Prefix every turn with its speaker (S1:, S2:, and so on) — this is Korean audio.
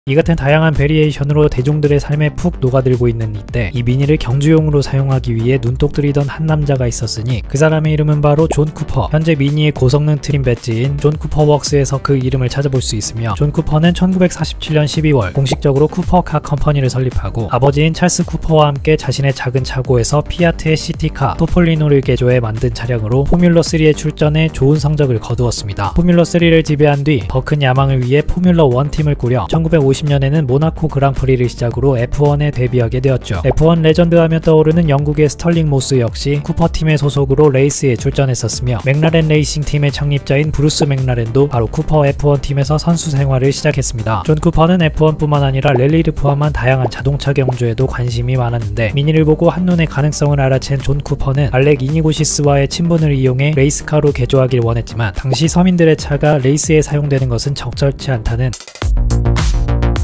S1: 이 같은 다양한 베리에이션으로 대중들의 삶에 푹 녹아들고 있는 이때 이 미니를 경주용으로 사용하기 위해 눈독 들이던 한 남자가 있었으니 그 사람의 이름은 바로 존 쿠퍼. 현재 미니의 고성능 트림 배지인 존 쿠퍼 웍스에서 그 이름을 찾아볼 수 있으며, 존 쿠퍼는 1947년 12월 공식적으로 쿠퍼 카 컴퍼니를 설립하고 아버지인 찰스 쿠퍼와 함께 자신의 작은 차고에서 피아트의 시티카 토폴리노를 개조해 만든 차량으로 포뮬러3에 출전해 좋은 성적을 거두었습니다. 포뮬러3를 지배한 뒤 더 큰 야망을 위해 포뮬러1 팀을 꾸려 1950년에는 모나코 그랑프리를 시작으로 F1에 데뷔하게 되었죠. F1 레전드 하면 떠오르는 영국의 스털링 모스 역시 쿠퍼 팀의 소속으로 레이스에 출전했었으며, 맥라렌 레이싱 팀의 창립자인 브루스 맥라렌도 바로 쿠퍼 F1 팀에서 선수 생활을 시작했습니다. 존 쿠퍼는 F1 뿐만 아니라 랠리를 포함한 다양한 자동차 경주에도 관심이 많았는데, 미니를 보고 한눈에 가능성을 알아챈 존 쿠퍼는 알렉 이니고시스와의 친분을 이용해 레이스카로 개조하길 원했지만 당시 서민들의 차가 레이스에 사용되는 것은 적절치 않다는